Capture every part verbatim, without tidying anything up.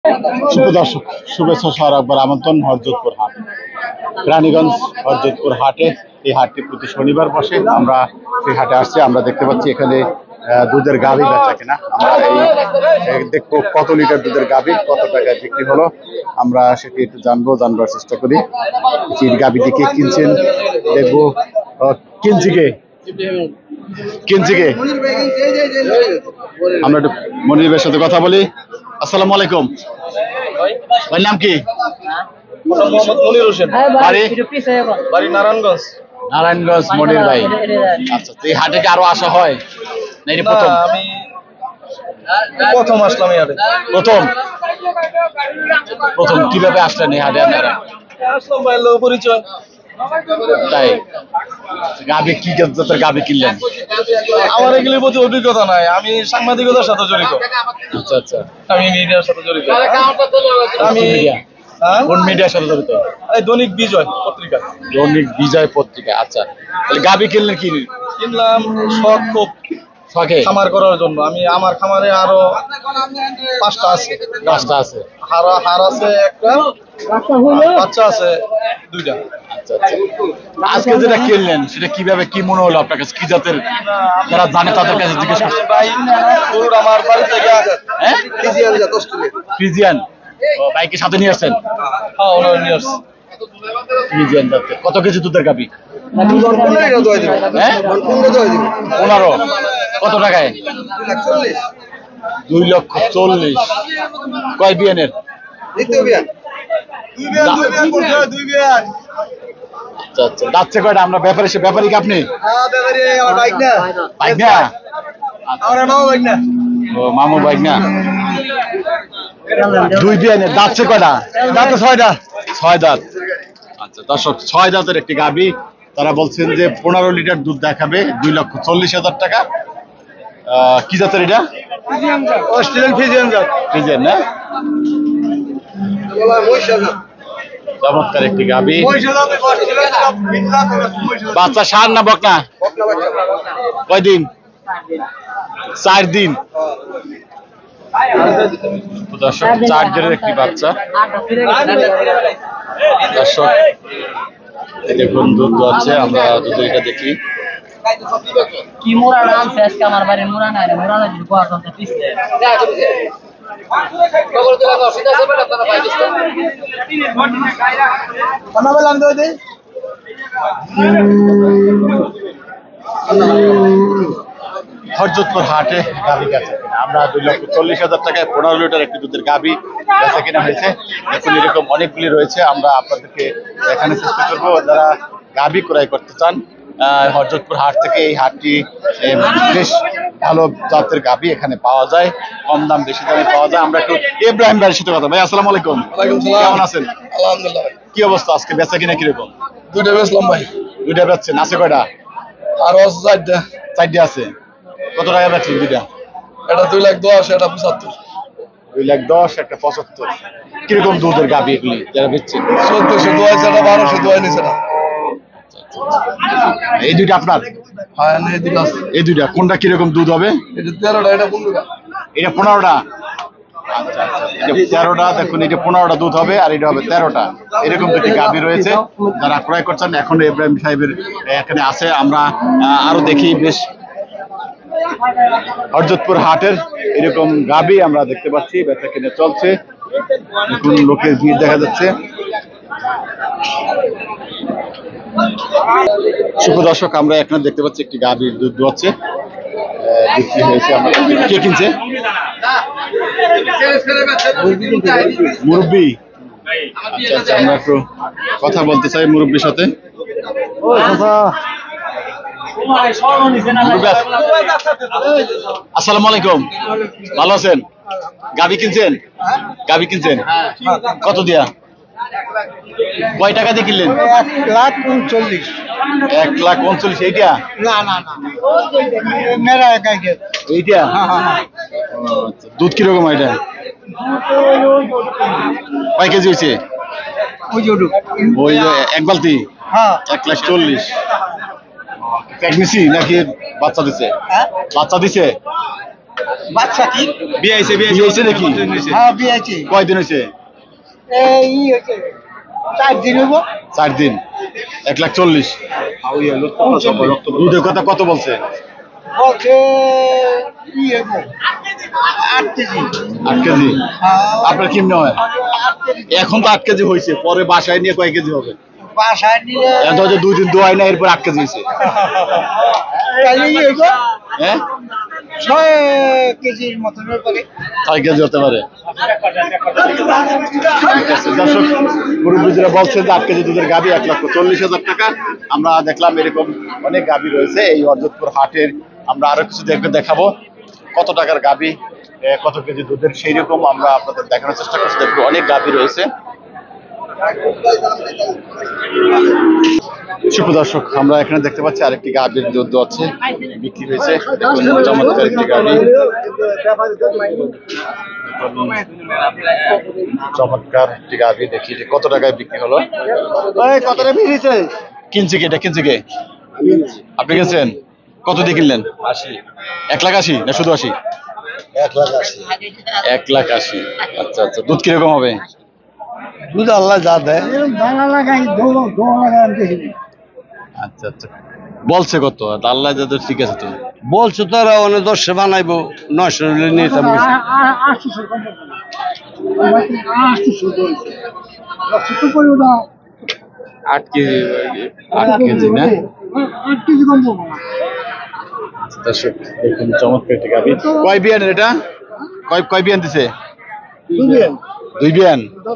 সুপ্রদর্শক শুভেচ্ছা সহ একবার আমন্ত্রণ হরজতপুর হাট রানীগঞ্জ হরজতপুর হাটে। এই হাটটি প্রতি শনিবার বসে। আমরা সেই হাটে আসছি। আমরা দেখতে পাচ্ছি এখানে দুধের গাভী বেচা কিনা। আমরা এই দেখবো কত লিটার দুধের গাভী কত টাকায় বিক্রি হলো, আমরা সেটি একটু জানবো, জানবার চেষ্টা করি। গাভীটি কে কিনছেন দেখবো। কিনছি কে কিনছি কে আমরা একটু মনির ভাইয়ের সাথে কথা বলি। আসসালামু আলাইকুম ভাই, নাম কি? মনির হোসেন, বাড়ি বাড়ি নারায়ণগঞ্জ। নারায়ণগঞ্জ মনির ভাই। আচ্ছা, এই হাটে কি আরো আসা হয় না এটি প্রথম? আমি প্রথম আসলাম এই হাটে। প্রথম প্রথম কিভাবে আসলেন এই হাটে আপনারা? আসলাম ভাইয়ের লোক পরিচয়। তাই গাভী কি জাতের গাভী কিনলেন? আমার এগুলির প্রতি অভিজ্ঞতা নাই, আমি সাংবাদিকতার সাথে জড়িত। আচ্ছা আচ্ছা, আমি মিডিয়ার সাথে জড়িত। আমি কোন মিডিয়ার সাথে জড়িত? এই দৈনিক বিজয় পত্রিকা। দৈনিক বিজয় পত্রিকা। আচ্ছা, তাহলে গাভী কিনলেন কি? কিনলাম শখ খুব শখে খামার করার জন্য। আমি আমার খামারে আরো পাঁচটা আছে। পাঁচটা আছে। হার হার আছে একটা, বাচ্চা আছে দুইটা। আচ্ছা আচ্ছা, আজকে যেটা কিনলেন সেটা কিভাবে কি মনে হলো আপনার কাছে? কি জাতের যারা জানে তাদের কাছে জিজ্ঞেস করছি ভাই। গরুর আমার বাড়ি থেকে হ্যাঁ ফিজিয়ান জাত অস্ট্রেলিয়া। ফ্রিজিয়ান বাইকের সাথে নিয়ে আসছেন? হ্যাঁ, ওনার নিয়ে আসছে। ফ্রিজিয়ান জাতের কত কেজি দুধের গাভী? হ্যাঁ, পনেরো। কত টাকায়? দুই লক্ষ চল্লিশ। কয় বিয়ানের? আচ্ছা আচ্ছা, যাচ্ছে কয়টা? আমরা ব্যাপারে সে ব্যাপারী কি আপনি? বাইক না, ও মামু বাইক না। দুই বিয়ানের যাচ্ছে কয়টা? দাঁতে ছয়টা। ছয় দাঁত। আচ্ছা দর্শক, ছয় দাঁতের একটি গাভী। তারা বলছেন যে পনেরো লিটার দুধ দেখাবে, দুই লক্ষ চল্লিশ হাজার টাকা। আহ, কি জাতের এটা? অস্ট্রেলিয়ান ফিজিয়ান জাত। ফ্রিজিয়ান না? চমৎকার একটি গাভী। বাচ্চা সার না বকনা? কয়দিন? চার দিন। দর্শক, চার দিনের একটি বাচ্চা। দর্শক দেখুন দুধ আছে, আমরা দুধের এটা দেখি। কি মোরা নাম শেষ আমার বাড়ির মোরা নাই রে, মোরা নাই গোয়া করতে পিছলে খবর দিলা তো সিধা যাবে না আপনারা বাইরে কোন বেলা আনতে দে। হরজতপুর হাটে গাভী বেচা কিনা। আমরা দুই লক্ষ চল্লিশ হাজার টাকায় পনেরো লিটার একটি দুধের গাভী বেচা কিনা হয়েছে। এখন এরকম অনেকগুলি রয়েছে, আমরা আপনাদেরকে দেখানোর চেষ্টা করবো। যারা গাভী ক্রয় করতে চান হরজতপুর হাট থেকে, এই হাটটি বেশ ভালো জাতের গাভী এখানে পাওয়া যায়, কম দাম বেশি দামে পাওয়া যায়। আমরা একটু ইব্রাহিম ভাইয়ের সাথে কথা। ভাই আসসালামু আলাইকুম। কেমন আছেন? আলহামদুলিল্লাহ। কি অবস্থা? আজকে বেচা কিনা কিরকম? দুইটা বেচলাম ভাই। দুইটা বেচছেন? আছে কয়টা? আর চারটা। চারটে আছে। কত টাকা বেচছেন দুইটা? এটা দুই লাখ দশ, এটা পঁচাত্তর। দুই লাখ দশ, একটা পঁচাত্তর। কিরকম দুধের গাভী এগুলি যারা বেচছেন? চোদ্দশো দোয়াইছে, এটা বারোশো দোয়াই নিছে না। এই দুইটা আপনার? হ্যাঁ, এই দুটো আছে। এই দুইটা কোনটা কিরকম দুধ হবে? এটা তেরোটা, এটা পনেরোটা। এটা পনেরোটা। আচ্ছা আচ্ছা, এটা তেরোটা। দেখুন, এটা পনেরোটা দুধ হবে আর এটা হবে তেরোটা। এরকম দুটি গাভী রয়েছে। যারা ক্রয় করছেন এখন ইব্রাহিম সাহেবের এখানে আছে। আমরা আরো দেখি, বেশ হরজতপুর হাটের এরকম গাভী আমরা দেখতে পাচ্ছি, বেচা কিনে চলছে। এখন লোকের ভিড় দেখা যাচ্ছে। সুপ্রদর্শক, আমরা এখানে দেখতে পাচ্ছি একটি গাভীর দুধ দোয়াচ্ছে, বিক্রি হয়েছে। আমরা কে কিনছে? মুরব্বী। আচ্ছা আচ্ছা, আমরা একটু কথা বলতে চাই মুরব্বীর সাথে। আসসালামু আলাইকুম, ভালো আছেন? গাভী কিনছেন? গাভী কিনছেন কত দিয়া? কয় টাকা দিয়ে কিনলেন? এক লাখ উনচল্লিশ। এক লাখ উনচল্লিশ। এইটা? না না না, মেরা গাইকে এইটা। দুধ কিরকম এটা? কয় কেজি হয়েছে? ওই এক বালতি। হ্যাঁ, এক লাখ চল্লিশ। প্রেগনেন্সি নাকি বাচ্চা দিছে? বাচ্চা দিছে। বাচ্চা কি বিআইছে বিয়ে হয়েছে নাকি? হ্যাঁ বিআইছে কয়দিন হয়েছে? এই হচ্ছে চার দিন হইব চার দিন। এক লাখ চল্লিশ। দুধের কথা কত বলছে? বলছে কি হইব আট কেজি আট কেজি। আপনার কেমনে হয়? এখন তো আট কেজি হয়েছে, পরে বাসায় নিয়ে কয় কেজি হবে? বাসায় নিলে এখন তো হয়তো দুই দিন দোয়াই না, এরপর আট কেজি হয়েছে। তাহলে কি হইব হ্যাঁ, ছয় কেজির মতন হইবে ছয় কেজি হতে পারে। ঠিক আছে, দর্শক মুরব্বীরা বলছেন যে আট কেজি দুধের গাভী এক লক্ষ চল্লিশ হাজার টাকা। আমরা দেখলাম এরকম অনেক গাভী রয়েছে এই অর্জতপুর হাটের। আমরা আরো কিছু দেখবে দেখাবো কত টাকার গাভী, আহ, কত কেজি দুধের, সেই রকম আমরা আপনাদের দেখানোর চেষ্টা করছি। দেখবো অনেক গাভী রয়েছে। সুপ্রদর্শক, আমরা এখানে দেখতে পাচ্ছি আরেকটি গাভীর দুধ আছে বিক্রি হয়েছে। দেখুন চমৎকার একটি গাভী, চমৎকার একটি গাভী। দেখি যে কত টাকায় বিক্রি হলো। কত রে বিরিছে কিনছে কে? এটা কিনছে কে? আপনি কিনছেন? কত দিয়ে কিনলেন? আশি এক লাখ আশি না শুধু আশি? এক লাখ আশি এক লাখ আশি। আচ্ছা আচ্ছা, দুধ কিরকম হবে? দুধ আল্লাহ যা দেয় দানা লাগাই দোয়া দোয়া লাগাই আচ্ছা আচ্ছা, বলছে কত? আল্লাহ যাদের ঠিক আছে। তো বলছো তারা অনেক দশে বানাইবো নয়শো নিয়ে যাবো আট কেজি। আট কেজি না? দর্শক দেখুন চমৎকার একটি গাভী। কয় বিয়ান এটা? কয় কয় বিয়ান দিছে? দুই বিয়ান।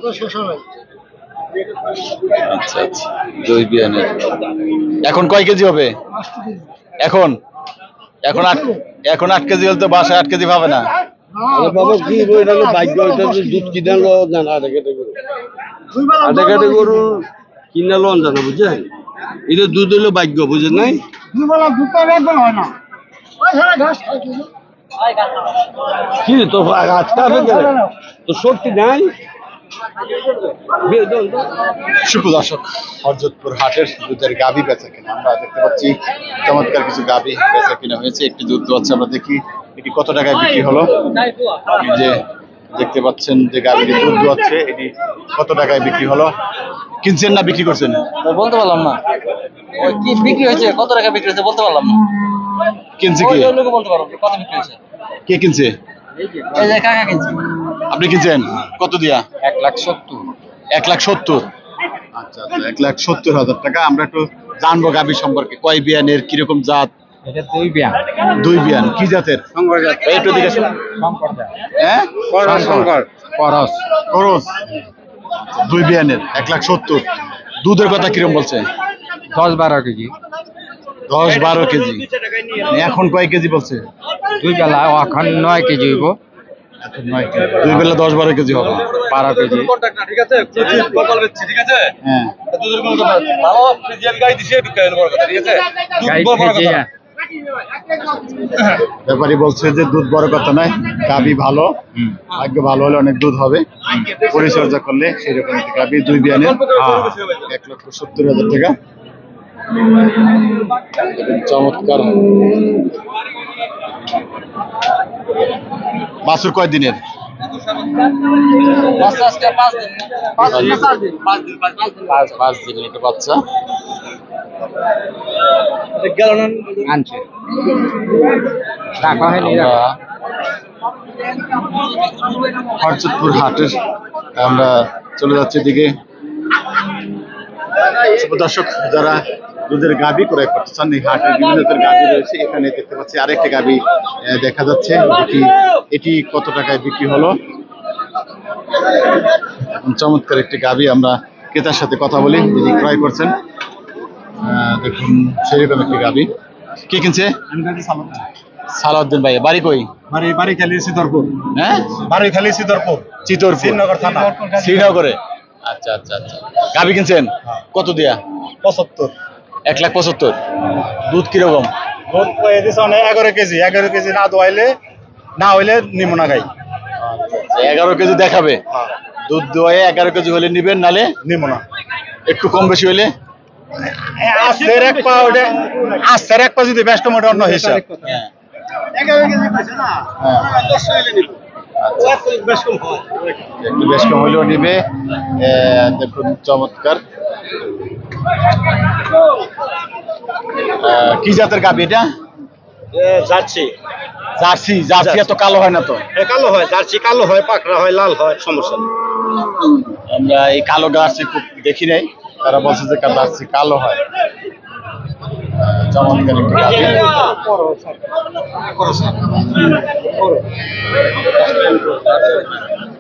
আচ্ছা আচ্ছা, দুই বিয়ানের। এখন কয় কেজি হবে? এখন এখন আট এখন আট কেজি হলে তো বাসায় আট কেজি পাবে না। বাবা কি এটা ভাগ্য এটা দুধ কিনে লো জানা আধা কেটে গরু আধা কেটে গরু কিনে লো জানা বুঝছেন, এটা দুধ হলো ভাগ্য বুঝেন নাই। কি তো আজকে তো শক্তি নাই। সুপ্রদর্শক, হরজতপুর হাটের দুধের গাভী বেচা কিনা আমরা দেখতে পাচ্ছি। চমৎকার কিছু গাভী বেচা কিনা হয়েছে। একটি দুধ হচ্ছে, আমরা দেখি এটি কত টাকায় বিক্রি হলো। আপনি যে দেখতে পাচ্ছেন যে গাভীটি দুধ হচ্ছে, এটি কত টাকায় বিক্রি হলো। কিনছেন না বিক্রি করছেন? বলতে পারলাম না ওই কি বিক্রি হয়েছে, কত টাকা বিক্রি হয়েছে বলতে পারলাম না। কিনছে ওই কি? লোক বলতে পারবো কত বিক্রি হয়েছে। কে কিনছে? এই যে কাকা কিনছে আপনি কিনছেন কত দিয়া? এক লাখ সত্তর। এক লাখ সত্তর। আচ্ছা আচ্ছা, এক লাখ সত্তর হাজার টাকা। আমরা একটু জানবো গাভী সম্পর্কে, কয় বিয়ানের, কিরকম জাত? এটা দুই বিয়ান। দুই বিয়ান। কি জাতের? শঙ্কর জাত। একটু দিকে আসুন। শঙ্কর জাত। হ্যাঁ, শঙ্কর করস। খরচ। দুই বিয়ানের এক লাখ সত্তর। দুধের কথা কিরকম বলছে? দশ বারো কেজি। দশ বারো কেজি। এখন কয় কেজি বলছে? দুই বেলা এখন নয় কেজি হইব। এখন নয় কেজি। দুই বেলা দশ বারো কেজি হবে। বারো কেজি। ঠিক আছে ঠিক আছে হ্যাঁ, দুধের কোনো কথা ভালো ফ্রিজিয়ান গাই দিছে বিকাইল বড় কথা ঠিক আছে গাই দুধ বড় থেকে কথা। ব্যাপারী বলছে যে দুধ বড় কথা নয়, গাভী ভালো, ভাগ্য ভালো হলে অনেক দুধ হবে, পরিচর্যা করলে সেরকম একটি গাভী। দুই বিয়ানের এক লক্ষ সত্তর হাজার টাকা। চমৎকার। বাছুর কয় দিনের? বাচ্চা আজকে পাঁচ দিন। পাঁচ দিন না চার দিন? পাঁচ দিন পাঁচ দিন। পাঁচ পাঁচ দিনের একটা বাচ্চা গেল না আনছে টাকা হয়নি। আমরা হরজতপুর হাটের আমরা চলে যাচ্ছি এদিকে। দর্শক, যারা দুধের গাভী ক্রয় করতে চান, এই হাটের বিভিন্ন ধরনের গাভী রয়েছে। এখানে দেখতে পাচ্ছি আরেকটি গাভী আহ, দেখা যাচ্ছে। দেখি এটি কত টাকায় বিক্রি হলো। এখন চমৎকার একটি গাভী, আমরা ক্রেতার সাথে কথা বলি যিনি ক্রয় করছেন। আহ, দেখুন সেরকম একটি গাভী। কে কিনছে? সালাউদ্দিন ভাই। বাড়ি কই? বাড়ি বাড়ি খালি সিদ্ধরপুর। হ্যাঁ, বাড়ি খালি সিদ্ধরপুর চিতরপুর, শ্রীনগর থানা শ্রীনগরে। আচ্ছা আচ্ছা আচ্ছা, গাভী কিনছেন কত দিয়া? পঁচাত্তর। এক লাখ পঁচাত্তর। দুধ কিরকম? দুধ কয়ে দিছে অনেক এগারো কেজি এগারো কেজি না দোয়াইলে না হইলে নিমনা গাই এগারো কেজি দেখাবে। দুধ দোয়ায় এগারো কেজি হলে নিবেন, নালে নিমনা একটু কম বেশি হইলে আস্তের এক পা ওটা আস্তের এক পা যদি ব্যস্ত মোটে অন্য হিসাব হ্যাঁ। হ্যাঁ আচ্ছা একটু বেশ কম হলেও নিবে। এ, দেখুন চমৎকার। আহ, কি জাতের গাভী এটা? যাচ্ছি জার্সি। জার্সি এত কালো হয় না তো? কালো হয়, জার্সি কালো হয়, পাকড়া হয়, লাল হয়, সমস্যা নেই। আমরা এই কালো জার্সি খুব দেখি নাই, তারা বলছে যে জার্সি কালো হয়। আহ, চমৎকার একটি গাভী।